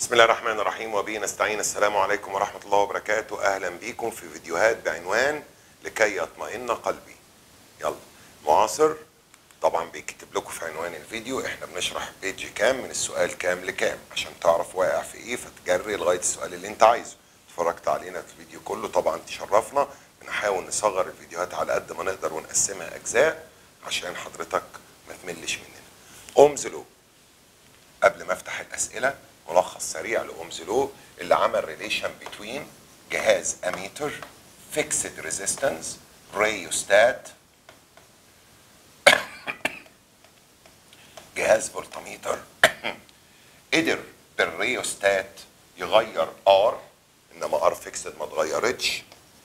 بسم الله الرحمن الرحيم وبه نستعين. السلام عليكم ورحمة الله وبركاته. أهلا بكم في فيديوهات بعنوان لكي يطمئن قلبي. يلا معاصر طبعا بيكتب لكم في عنوان الفيديو احنا بنشرح بيج كام من السؤال كام لكام عشان تعرف واقع في ايه فتجري لغاية السؤال اللي انت عايزه. اتفرجت علينا في الفيديو كله طبعا تشرفنا. بنحاول نصغر الفيديوهات على قد ما نقدر ونقسمها اجزاء عشان حضرتك ما تملش مننا. اومز لو. قبل ما افتح الاسئله ملخص سريع لاومز لو اللي عمل ريليشن بين جهاز اميتر فيكسد ريزيستنس ريوستات جهاز فولتميتر قدر بالريوستات يغير ار انما ار فيكسد ما اتغيرتش.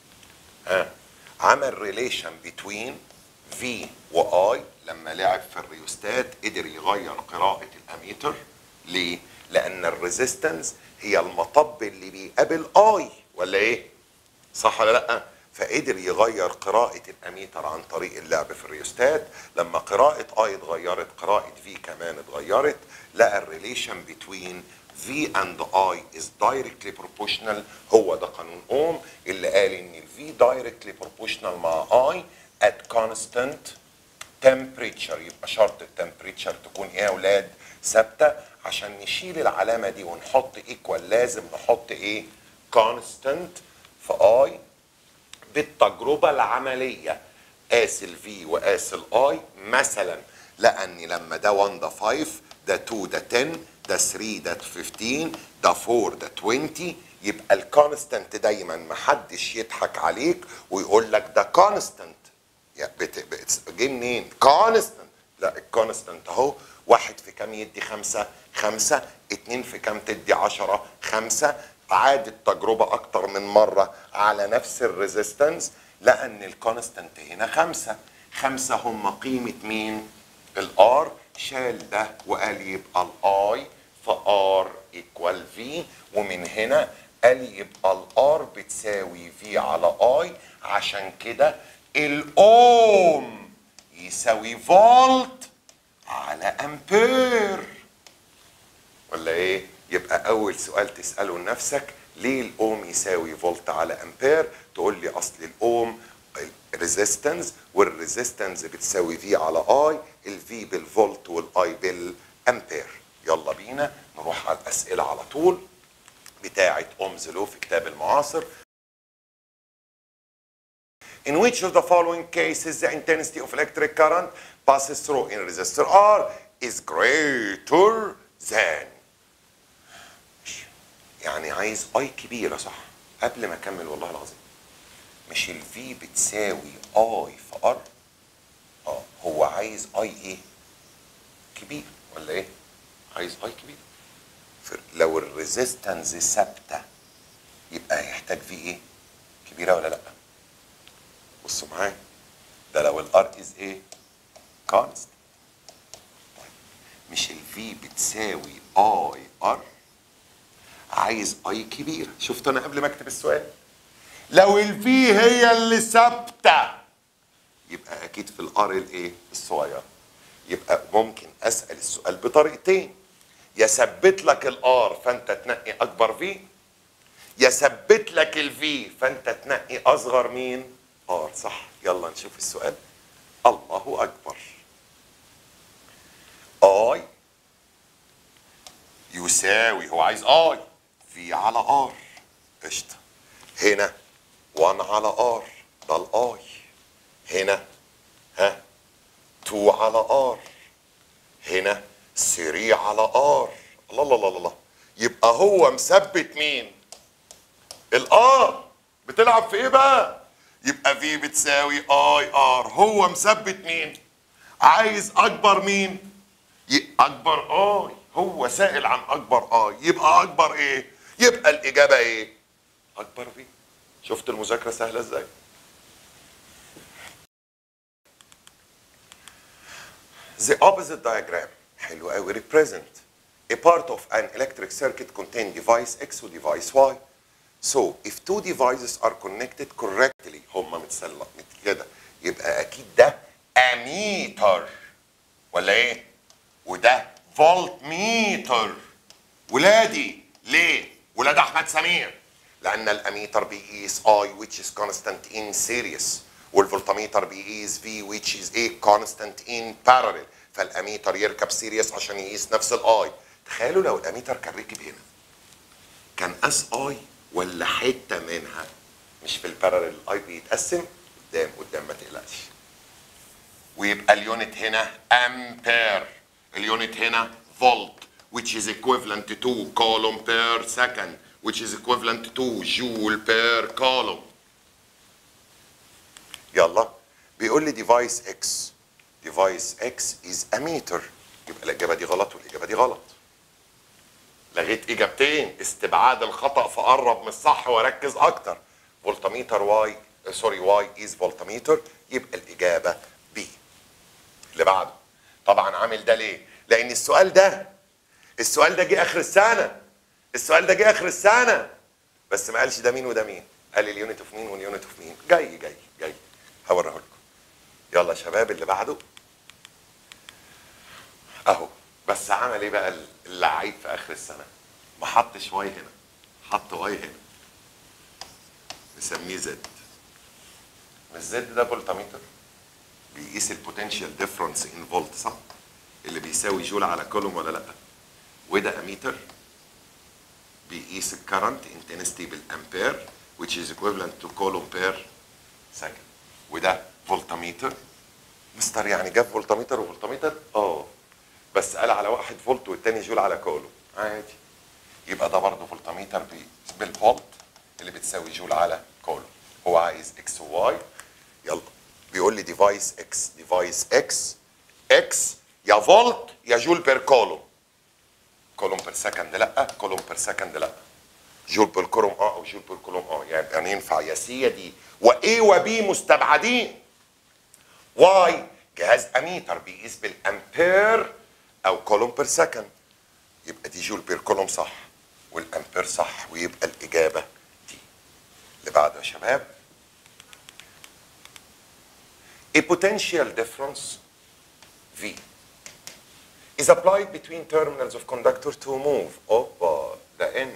عمل ريليشن بين في واي لما لعب في الريوستات قدر يغير قراءة الاميتر. ليه؟ لان الريزيستنس هي المطب اللي بيقابل اي ولا ايه؟ صح ولا لا؟ فقدر يغير قراءة الاميتر عن طريق اللعب في الريوستات. لما قراءة اي اتغيرت قراءة في كمان اتغيرت. لقى الريليشن بين V and I is directly proportional. هو ده قانون اوم اللي قال ان ال V directly proportional مع I at constant temperature. يبقى شرط التمبريتشر تكون ايه يا اولاد؟ ثابته. عشان نشيل العلامه دي ونحط ايكوال لازم نحط ايه؟ constant في I. بالتجربه العمليه قاس ال V وقاس ال I مثلا لقى ان لما ده 1 ده 5 ده 2 ده 10 ده 3 ده 15 ده 4 ده 20. يبقى الكونستنت دايما محدش يضحك عليك ويقول لك ده كونستنت. يعني جه منين؟ كونستنت. لا الكونستنت اهو. 1 في كام يدي 5؟ 5. 2 في كام تدي 10؟ 5. عادت تجربه اكتر من مره على نفس الريزيستنس لقى ان الكونستنت هنا 5. 5 هم قيمه مين؟ الار. شال ده وقال يبقى الاي فار ايكوال في. ومن هنا قال يبقى الار بتساوي في على اي. عشان كده الاوم يساوي فولت على امبير ولا ايه؟ يبقى اول سؤال تساله لنفسك ليه الاوم يساوي فولت على امبير؟ تقول لي اصل الاوم ريزيستنس والريزيستنس بتساوي في على اي. الفي بالفولت والاي بالامبير. يلا بينا نروح على الاسئله على طول بتاعه اومز لو في كتاب المعاصر. In which of the following cases the intensity of electric current passes through in resistor R is greater than. يعني عايز اي كبيره صح؟ قبل ما اكمل والله العظيم مش ال V بتساوي اي في ار؟ هو عايز اي ايه؟ كبير ولا ايه؟ عايز اي كبير. لو الريزيستنس ثابته يبقى هيحتاج في ايه؟ كبيره ولا لا؟ بصوا معايا ده لو الار از ايه؟ كونست. مش الفي بتساوي اي ار؟ عايز اي كبيره. شفت انا قبل ما اكتب السؤال لو الفي هي اللي ثابته يبقى اكيد في الار الايه؟ الصغير. يبقى ممكن اسال السؤال بطريقتين. يثبت لك الار فانت تنقي اكبر في، يثبت لك الفي فانت تنقي اصغر مين؟ ار. صح. يلا نشوف السؤال. الله اكبر. اي يساوي هو عايز اي في على ار. قشطه. هنا 1 على ار ده الاي. هنا 2 على ار. هنا 3 على ار. الله الله الله الله. يبقى هو مثبت مين؟ الار. بتلعب في ايه بقى؟ يبقى في بتساوي اي ار. هو مثبت مين؟ عايز اكبر مين؟ اكبر اي. هو سائل عن اكبر اي. يبقى اكبر ايه؟ يبقى الاجابه ايه؟ اكبر في. شفت المذاكره سهله ازاي؟ The opposite diagram حلو قوي represent a part of an electric circuit contain device X و device Y. So if two devices are connected correctly هما متسلق كده يبقى اكيد ده اميتر ولا ايه؟ وده فولت ميتر. ولادي ليه؟ ولاد احمد سمير؟ لان الاميتر بيقيس اي which is constant in series، والفولتميتر بيقيس في which is a constant in parallel، فالاميتر يركب سيريس عشان يقيس نفس الاي. تخيلوا لو الاميتر كان ركب هنا، كان قاس اي ولا حته منها؟ مش في البارالل الاي بيتقسم قدام قدام، ما تقلقش. ويبقى اليونت هنا امبير، اليونت هنا فولت which is equivalent to coulomb per second which is equivalent to joule per coulomb. يلا بيقول لي device x، device x is a meter، يبقى الاجابه دي غلط والاجابه دي غلط. لغيت اجابتين، استبعاد الخطا فقرب من الصح وركز اكتر. فولتميتر واي، سوري واي از فولتميتر، يبقى الاجابه بي. اللي بعده طبعا عامل ده ليه؟ لان السؤال ده جه اخر السنه، السؤال ده جه اخر السنه، بس ما قالش ده مين وده مين، قال لي اليونت اوف مين واليونت اوف مين. جاي هوريه لكم. يلا يا شباب اللي بعده اهو. بس عمل ايه بقى اللعيب في اخر السنه؟ ما حطش واي هنا، حط واي هنا، نسميه زد. مش زد ده فولتميتر بيقيس البوتنشال ديفرنس ان فولت، صح؟ اللي بيساوي جول على كولوم ولا لا؟ وده اميتر بيقيس الكرنت انتنستي بالامبير which is equivalent to coulomb per second. وده فولتميتر. مستر يعني جاب فولتميتر وفولتميتر؟ بس قال على واحد فولت والتاني جول على كولوم، عادي. يبقى ده برضه فولتميتر بالفولت اللي بتساوي جول على كولوم. هو عايز اكس وواي. يلا بيقول لي ديفايس اكس، اكس يا فولت يا جول بير كولوم. كولوم بير سكند لا، كولوم بير سكند لا، جول بير كولوم او جول بير كولوم يعني ينفع يا سي يا دي. وايه وبي مستبعدين. واي جهاز اميتر بيقيس بالامبير او كولوم بير سكند، يبقى دي جول بير كولوم صح والامبير صح، ويبقى الاجابه دي. اللي بعده يا شباب a potential difference V is applied between terminals of conductor to move the N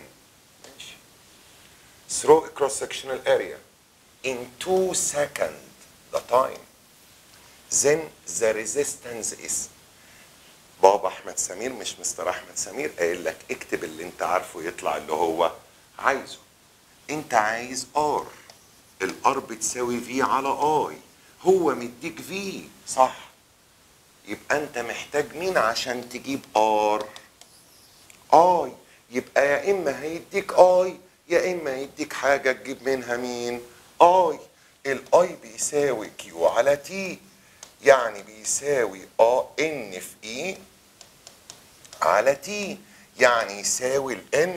through a cross-sectional area in 2 seconds the time, then the resistance is. بابا احمد سمير مش مستر احمد سمير قايل لك اكتب اللي انت عارفه يطلع اللي هو عايزه. انت عايز ار، الار بتساوي في على اي، هو مديك في صح، يبقى انت محتاج مين عشان تجيب ار؟ اي. يبقى يا اما هيديك اي يا اما هيديك حاجه تجيب منها مين؟ اي. الاي بيساوي كيو على تي، يعني بيساوي ان في اي على تي، يعني يساوي الان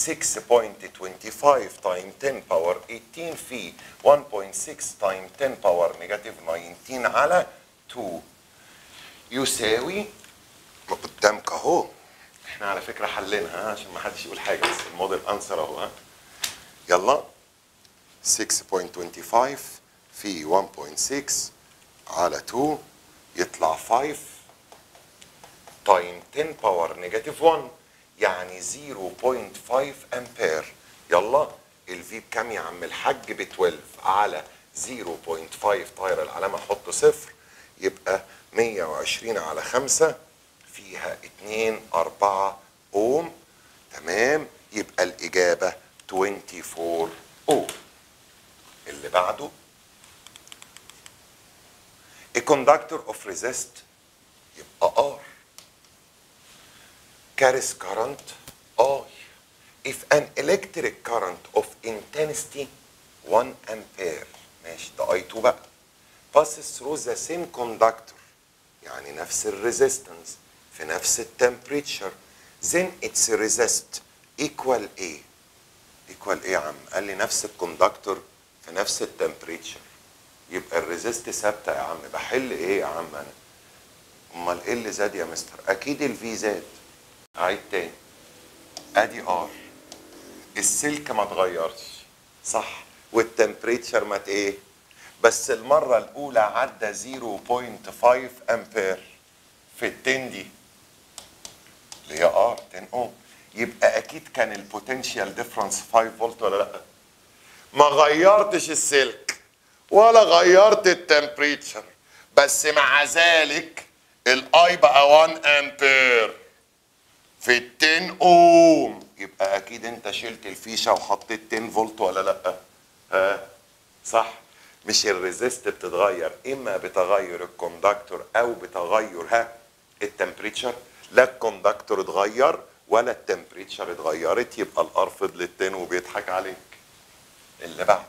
6.25 تايم 10 باور 18 في 1.6 تايم 10 باور نيجاتيف 19 على 2 يساوي قدامك اهو. احنا على فكره حلينها عشان ما حدش يقول حاجه، بس الموديل انسر اهو. ها يلا 6.25 في 1.6 على 2 يطلع 5 تايم 10 باور نيجاتيف 1 يعني 0.5 امبير. يلا الفي بكام يا عم الحاج؟ ب 12 على 0.5 طايره العلامه حط صفر، يبقى 120 على 5 فيها 2 اوم. تمام، يبقى الاجابه 24 اوم. اللي بعده a conductor of resist يبقى R carries current I if an electric current of intensity 1 ampere، ماشي ده I2 بقى، passes through the same conductor يعني نفس الريزيستنس في نفس التمبريتشر، then its resist equal ايه؟ equal ايه يا عم؟ قال لي نفس الكوندكتور في نفس التمبريتشر، يبقى الريزيست ثابته يا عم. بحل ايه يا عم انا؟ امال ايه اللي زاد يا مستر؟ اكيد الفي زاد. عيد تاني، ادي ار، السلك ما اتغيرش صح، والتمبريتشر ما ايه، بس المره الاولى عدى 0.5 امبير في ال 10 دي اللي هي ار 10 اوم، يبقى اكيد كان البوتنشال ديفرنس 5 فولت ولا لا؟ ما غيرتش السلك ولا غيرت التمبريتشر، بس مع ذلك الاي بقى 1 امبير في ال 10 اوم، يبقى اكيد انت شلت الفيشه وحطيت 10 فولت ولا لا؟ ها صح؟ مش الريزيست بتتغير اما بتغير الكوندكتور او بتغير التمبريتشر؟ لا الكوندكتور اتغير ولا التمبريتشر اتغيرت، يبقى الار فضلت 10 وبيضحك عليك. اللي بعده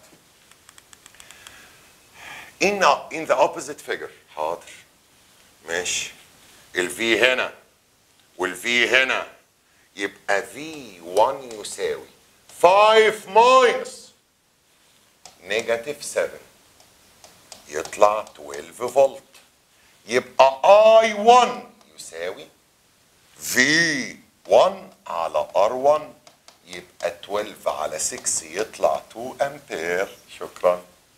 in the opposite figure. حاضر ماشي، الفي هنا والفي هنا، يبقى V1 يساوي 5 ماينس نيجاتيف 7 يطلع 12 فولت، يبقى I1 يساوي V1 على R1، يبقى 12 على 6 يطلع 2 امبير. شكرا.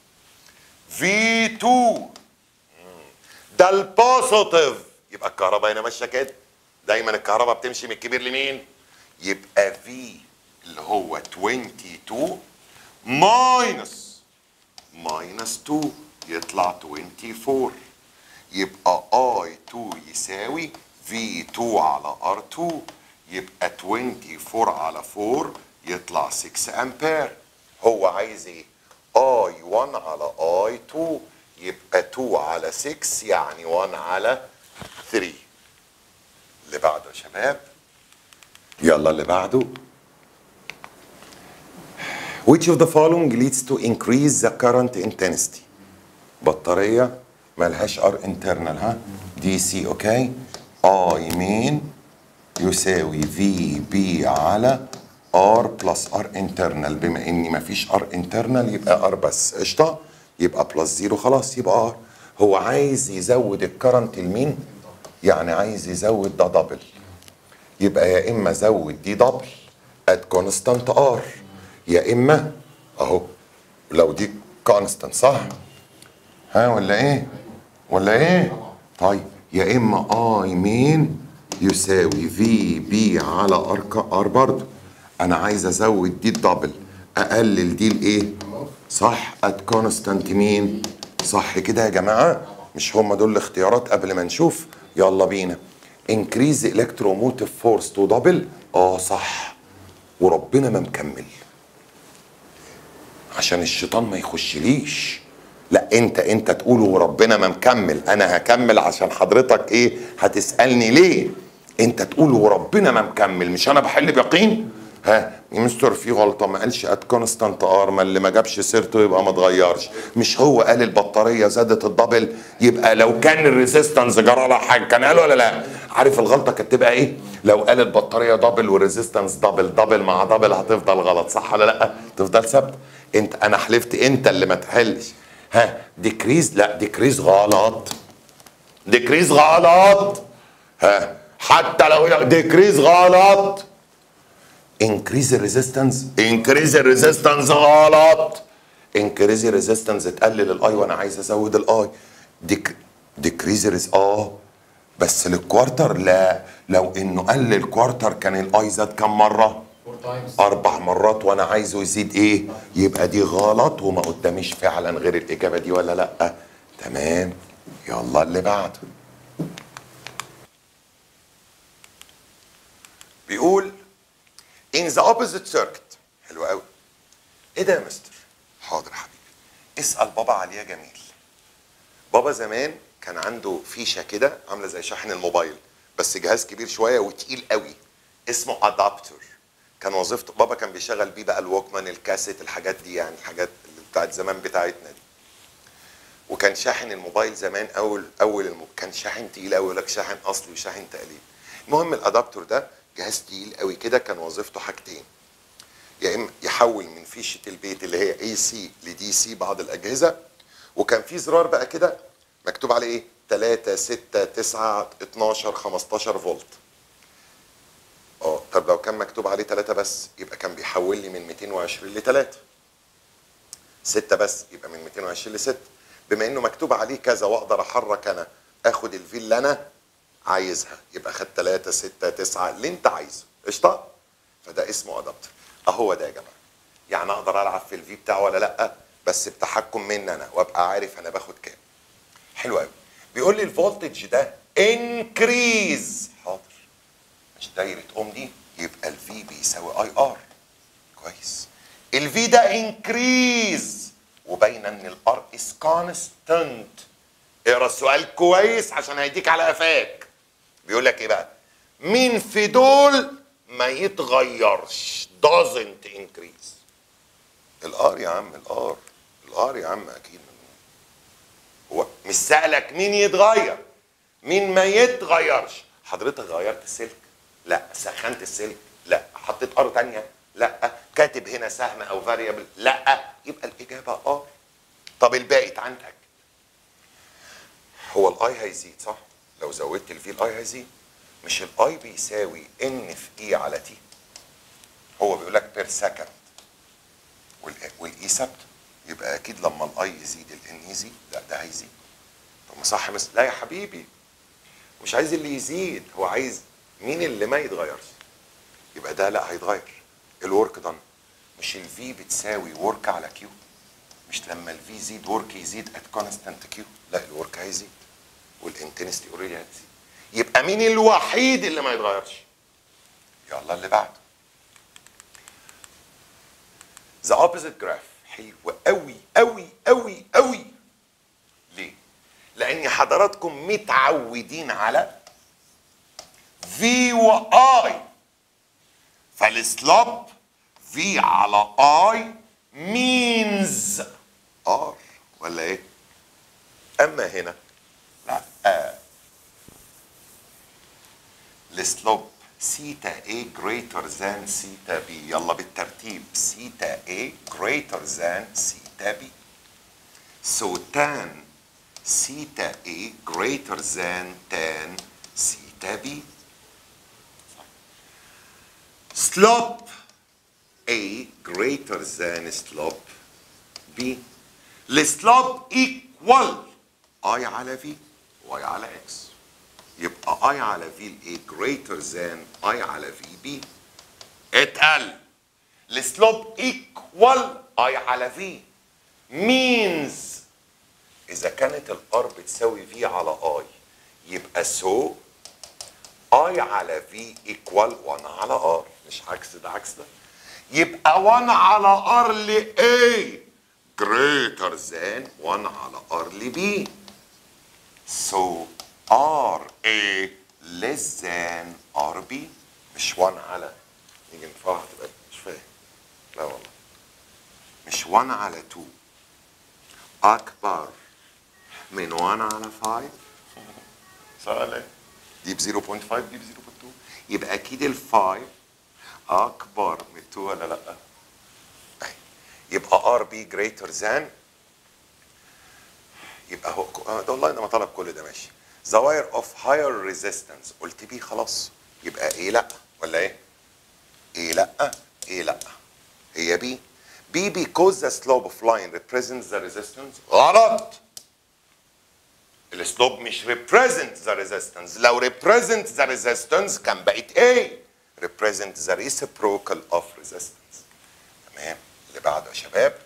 V2 ده البوزيتيف، يبقى الكهرباء هنا ماشيه كده، دايما الكهرباء بتمشي من الكبير لمين؟ يبقى V اللي هو 22 ماينس 2 يطلع 24، يبقى I2 يساوي V2 على R2، يبقى 24 على 4 يطلع 6 امبير. هو عايز ايه؟ I1 على I2، يبقى 2 على 6 يعني 1 على 3. اللي بعده يا شباب، يلا اللي بعده. Which of the following leads to increase the current intensity؟ بطارية ملهاش ار انترنال، ها دي سي، اوكي. اي مين يساوي في بي على ار بلس ار انترنال، بما اني مفيش ار انترنال يبقى ار بس، قشطه، يبقى بلس زيرو خلاص يبقى ار. هو عايز يزود الكرنت لمين؟ يعني عايز يزود ده دبل، يبقى يا اما زود دي دبل ات كونستانت ار، يا اما اهو لو دي كونستانت صح؟ ها ولا ايه؟ ولا ايه؟ طيب يا اما اي مين يساوي في بي على ار برضه، انا عايز ازود دي الدبل اقلل دي الايه؟ صح، ات كونستانت مين؟ صح كده يا جماعه؟ مش هم دول الاختيارات قبل ما نشوف؟ يلا بينا. انكريز الكتروموتيف فورس تو دبل، صح، وربنا ما مكمل عشان الشيطان ما يخشليش. لا انت تقول وربنا ما مكمل، انا هكمل عشان حضرتك ايه هتسالني ليه. انت تقول وربنا ما مكمل، مش انا بحل بيقين. ها يا مستر في غلطه، ما قالش ات كونستانت ار، ما اللي ما جابش سيرته يبقى ما اتغيرش. مش هو قال البطاريه زادت الدبل؟ يبقى لو كان الريزيستنس جرى لها حاجه كان قال ولا لا؟ عارف الغلطه كانت تبقى ايه؟ لو قال البطاريه دبل والريزيستنس دبل مع دبل هتفضل غلط، صح ولا لا؟ تفضل ثابته. انا حلفت انت اللي ما تحلش. ها ديكريز، لا ديكريز غلط، ديكريز غلط. ها حتى لو ديكريز غلط. انكريز الريزيستنس، انكريز الريزيستنس غلط. انكريز الريزيستنس تقلل الاي وانا عايز ازود الاي. ديكريز بس للكوارتر لا، لو انه قلل الكوارتر كان الاي زاد كم مره؟ 4 مرات، وانا عايزه يزيد ايه؟ يبقى دي غلط وما قداميش فعلا غير الاجابه دي ولا لا؟ تمام. يلا اللي بعده. بيقول in the opposite circuit. حلو قوي. ايه ده يا مستر؟ حاضر يا حبيبي، اسال بابا عليه يا جميل. بابا زمان كان عنده فيشه كده عامله زي شاحن الموبايل، بس جهاز كبير شويه وتقيل قوي، اسمه ادابتور. كان وظيفته بابا كان بيشغل بيه بقى الووكمان، الكاسيت، الحاجات دي، يعني الحاجات بتاعت زمان بتاعتنا دي. وكان شاحن الموبايل زمان كان شاحن تقيل قوي، يقول لك شاحن اصلي وشاحن تقليد. المهم الادابتور ده جهاز تقيل قوي كده، كان وظيفته حاجتين: يا اما يحول من فيشه البيت اللي هي اي سي لدي سي بعض الاجهزه، وكان في زرار بقى كده مكتوب عليه ايه؟ 3 6 9 12 15 فولت. طب لو كان مكتوب عليه 3 بس يبقى كان بيحول لي من 220 ل 3، 6 بس يبقى من 220 ل 6. بما انه مكتوب عليه كذا واقدر احرك انا اخد الفي اللي انا عايزها، يبقى خد 3 6 9 اللي انت عايزه، قشطه. فده اسمه ادابتر. اهو ده يا جماعه. يعني اقدر العب في الفي بتاعه ولا لا، بس بتحكم مني انا، وابقى عارف انا باخد كام. حلو قوي. بيقول لي الفولتج ده انكريز. حاضر. مش دايره اوم دي، يبقى الفي بيساوي اي ار. كويس. الفي ده انكريز، وباين ان الار از كونستنت. اقرا السؤال كويس عشان هيديك على قفاك. بيقول لك ايه بقى؟ مين في دول ما يتغيرش؟ doesn't increase. الار يا عم، الار يا عم اكيد. هو مش سألك مين يتغير، مين ما يتغيرش. حضرتك غيرت السلك؟ لا. سخنت السلك؟ لا. حطيت ار تانية؟ لا. كاتب هنا سهم او فاريبل؟ لا. يبقى الاجابه اه. طب الباقي تعال نتاكد. هو الاي هيزيد صح؟ لو زودت الفي الاي هيزيد. مش الاي بيساوي ان في اي على تي؟ هو بيقول لك بير سكند والاي ثابته، يبقى اكيد لما الاي يزيد الان يزيد. لا ده هيزيد. طب ما صح لا يا حبيبي، مش عايز اللي يزيد، هو عايز مين اللي ما يتغيرش. يبقى ده لا هيتغير. الورك دان. مش الفي بتساوي ورك على كيو؟ مش لما الفي يزيد ورك يزيد ات كونستانت كيو؟ لا الورك هيزيد والانتنستي اوريدي هتزيد. يبقى مين الوحيد اللي ما يتغيرش؟ يلا اللي بعده. ذا اوبوزيت جراف. حلو قوي قوي قوي قوي. ليه؟ لان حضراتكم متعودين على في واي، فالسلوب في على اي مينز ار، ولا ايه؟ اما هنا لا. السلوب سيتا A greater than سيتا B. يلا بالترتيب. سيتا A greater than سيتا B. So tan سيتا A greater than tan سيتا B. Slope A greater than slope B. السلوب equal I على V Y على X. يبقى I على V A greater than I على V B. اتقل. السلوب equal I على V means إذا كانت الار بتساوي V على I يبقى so I على V equal 1 على R. مش عكس ده عكس ده. يبقى 1 على R ل A greater than 1 على R ل B. So RA less than RB. مش 1 على، نيجي نفرح تبقى مش فاهم. لا والله. مش 1 على 2 أكبر من 1 على 5. صح ولا إيه؟ دي ب 0.5 دي ب 0.2. يبقى أكيد ال 5 أكبر من 2 ولا لأ؟ يبقى RB greater than. يبقى هو ده والله انا ما طلب كل ده ماشي. The wire of higher resistance. قلت بي خلاص. يبقى ايه لا ولا ايه؟ ايه لا ايه لا. هي بي. بي because the slope of line represents the resistance. غلط. السلوب مش represent the resistance. لو represent the resistance كان بقت ايه؟ represent the reciprocal of resistance. تمام. اللي بعده يا شباب.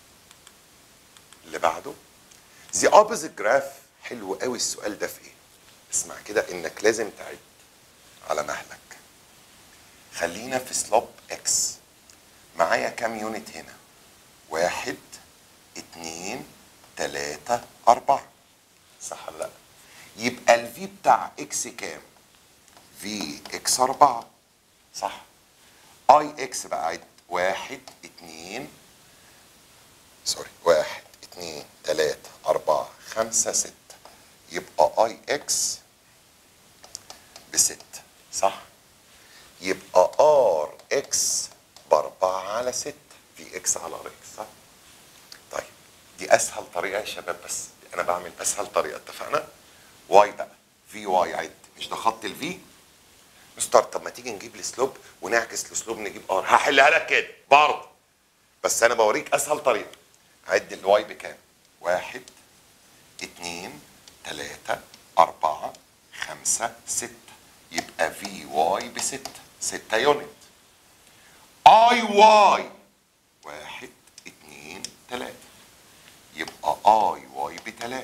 اللي بعده The opposite graph. حلو قوي السؤال ده في ايه؟ اسمع كده انك لازم تعد على مهلك. خلينا في سلوب اكس. معايا كام يونت هنا؟ 1 2 3 4. صح ولا لا؟ يبقى الفي بتاع اكس كام؟ في اكس 4. صح؟ اي اكس بقى عد. 1 2 سوري 1 2 3 4 5 6. يبقى اي اكس ب6. صح؟ يبقى ار اكس ب4 على 6 في اكس على ار اكس. صح؟ طيب دي اسهل طريقه يا شباب، بس انا بعمل اسهل طريقه. اتفقنا؟ واي بقى في واي عد. مش ده خط الفي؟ مستر طب ما تيجي نجيب السلوب ونعكس السلوب نجيب ار. هحلها لك كده برضه، بس انا بوريك اسهل طريقه. عد الواي بكام؟ 1 2 3 4 5 6. يبقى في واي ب6. 6 يونت. اي واي 1 2 3 يبقى اي واي ب3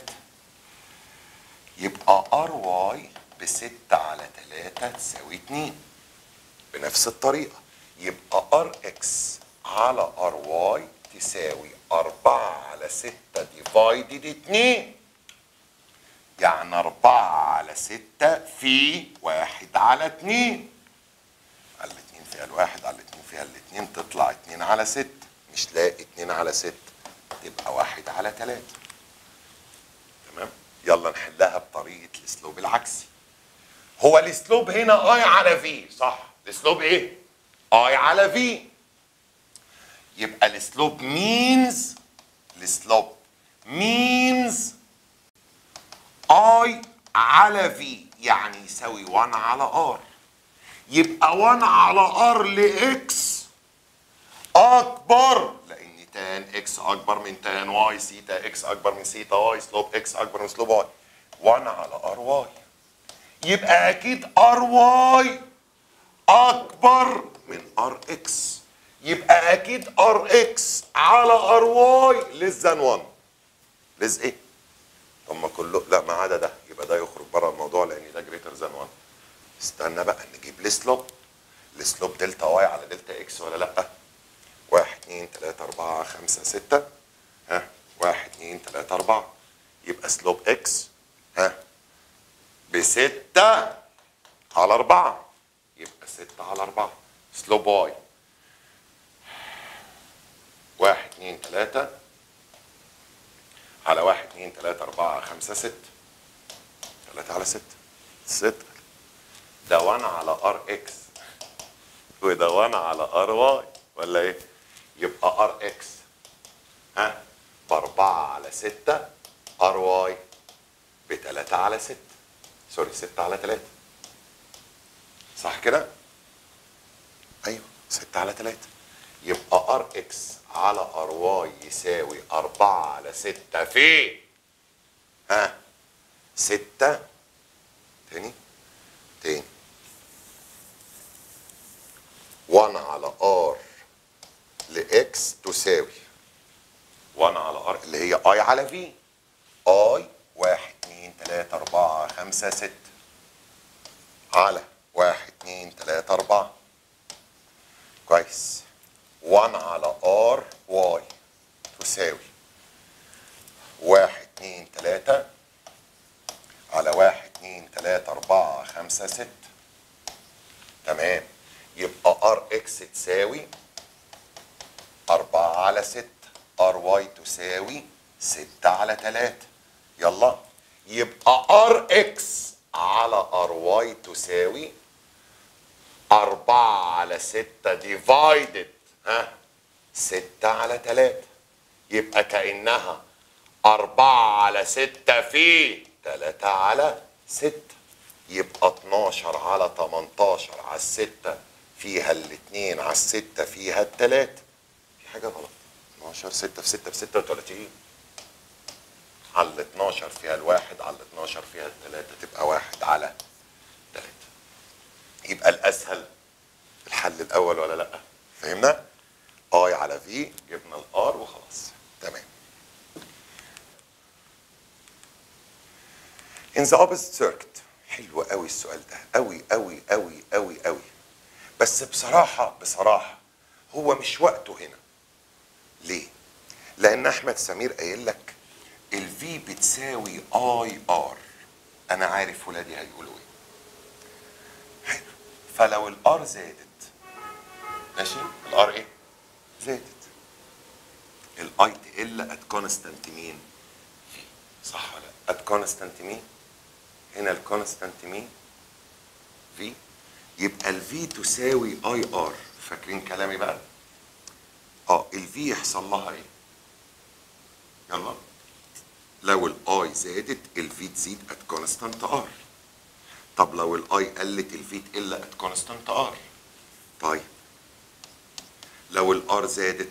يبقى ار واي ب6 على 3 تساوي 2. بنفس الطريقة يبقى ار اكس على ار واي تساوي 4 على 6 ديفايدد 2. يعني 4 على 6 في 1 على 2. على 2 فيها الواحد على 2 فيها الاتنين تطلع 2 على 6. مش لاقي 2 على 6 تبقى 1 على 3. تمام؟ يلا نحلها بطريقة الاسلوب العكسي. هو الاسلوب هنا اي على في، صح؟ الاسلوب ايه؟ اي على في. يبقى الاسلوب مينز اي على في، يعني يساوي 1 على ار. يبقى 1 على ار لاكس اكبر، لان تان اكس اكبر من تان واي، سيتا اكس اكبر من سيتا واي، سلوب اكس اكبر من سلوب واي. 1 على ار واي. يبقى اكيد ار واي اكبر من ار اكس. يبقى اكيد ار اكس على ار واي ليس ذان 1. ليس ايه؟ طب ما كله لا ما عدا ده، يبقى ده يخرج بره الموضوع لان ده جريتر ذان 1. استنى بقى نجيب السلوب. السلوب دلتا واي على دلتا اكس ولا لا؟ 1 2 3 4 5 6. ها 1 2 3 4. يبقى سلوب اكس ب6 على 4. يبقى 6 على 4. سلوب واي 1 2 3 على 1 2 3 4 5 6. 3 على 6 6. ده 1 على ار اكس وده 1 على ار واي ولا ايه؟ يبقى ار اكس ب 4 على 6. ار واي ب 3 على 6. سوري 6 على 3. صح كده؟ ايوه 6 على 3. يبقى ار اكس على ار واي يساوي 4 على 6 في 6. تاني 1 على ار لاكس تساوي 1 على ار اللي هي اي على في. اي 1 2 3 4 5 6 على 1 2 3 4. كويس. 1 على ار واي تساوي 1 2 3 على 1 2 3 4 5 6. تمام. يبقى ار اكس تساوي 4 على 6. ار واي تساوي 6 على 3. يلا يبقى ار اكس على ار واي تساوي 4 على 6 ديفايدد 6 على 3. يبقى كأنها 4 على 6 في 3 على 6. يبقى 12 على 18 على 6 فيها الاثنين على 6 فيها الثلاثة. في حاجة غلط. 12 6 في 6 ب 36. على ال 12 فيها الواحد على ال 12 فيها الثلاثة تبقى 1 على 3. يبقى الأسهل الحل الأول ولا لأ؟ فهمنا؟ اي على في جبنا الار وخلاص. تمام. in the opposite circuit. حلو قوي السؤال ده، قوي قوي قوي قوي قوي. بس بصراحة هو مش وقته هنا. ليه؟ لأن أحمد سمير قايل لك الفي بتساوي اي ار. أنا عارف ولادي هيقولوا إيه. حلو. فلو الار زادت، ماشي؟ الار إيه؟ زادت. الاي تقل ات كونستانت مين؟ في. صح ولا لا؟ ات كونستانت مين؟ هنا الكونستانت مين؟ في. يبقى الفي تساوي اي ار. فاكرين كلامي بقى؟ الفي يحصل لها ايه؟ يلا. لو الاي زادت الفي تزيد ات كونستانت ار. طب لو الاي قلت الفي تقل ات كونستانت ار. طيب لو الار زادت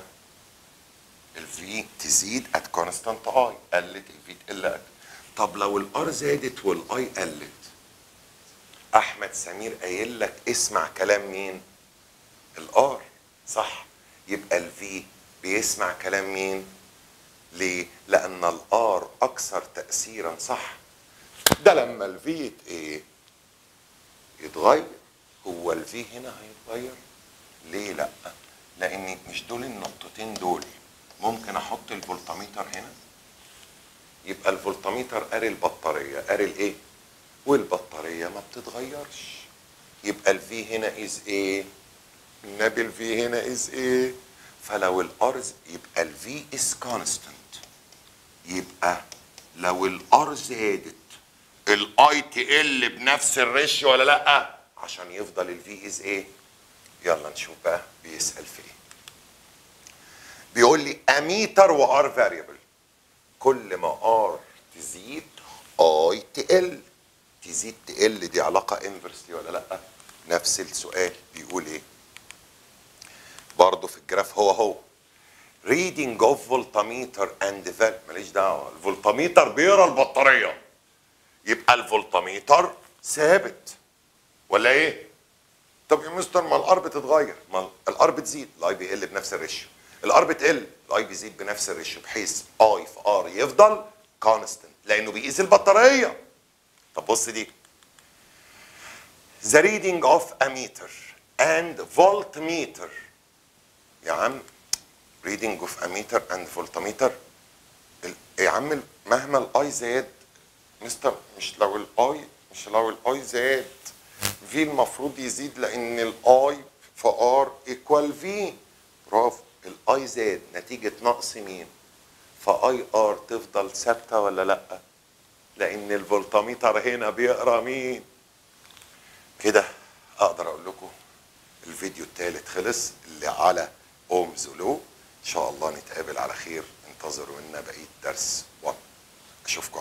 الفي تزيد ات كونستانت اي. قلت الفي تقل. طب لو الار زادت والاي قلت، احمد سمير قايل لك اسمع كلام مين؟ الار. صح. يبقى الفي بيسمع كلام مين؟ ليه؟ لان الار اكثر تاثيرا. صح. ده لما الفي ايه يتغير. هو الفي هنا هيتغير؟ ليه لا؟ لان مش دول النقطتين دول ممكن احط الفولتميتر هنا، يبقى الفولتميتر قاري البطاريه، قاري الايه؟ والبطاريه ما بتتغيرش. يبقى الفي هنا از ايه؟ النبي الفي هنا از ايه؟ فلو الارز يبقى الفي از كونستنت. يبقى لو الار زادت الاي تي ال بنفس الريشيو ولا لا؟ عشان يفضل الفي از ايه؟ يلا نشوف بقى بيسأل في ايه. بيقول لي اميتر وار فاريبل، كل ما ار تزيد اي تقل. تزيد تقل دي علاقة انفرسلي ولا لا؟ نفس السؤال بيقول ايه برضه في الجراف هو reading of voltmeter and valve. ماليش دعوه، الفولتميتر بيقرا البطاريه، يبقى الفولتميتر ثابت ولا ايه؟ طب يا مستر ما الار بتتغير، ما الار بتزيد الاي بيقل بنفس الريشيو، الار بتقل الاي بيزيد بنفس الريشيو، بحيث اي في ار يفضل كونستنت لانه بيقيس البطاريه. طب بص دي the reading of a meter and voltmeter. يا عم reading of a meter and voltmeter يا عم مهما الاي زاد مستر، مش لو الاي زاد في المفروض يزيد لان الاي في ار ايكوال في. برافو. الاي زاد نتيجه نقص مين؟ فاي ار تفضل ثابته ولا لا؟ لان الفولتميتر هنا بيقرا مين؟ كده اقدر اقول لكم الفيديو الثالث خلص اللي على اومز ولو. ان شاء الله نتقابل على خير، انتظروا منا بقيه درس 1. اشوفكم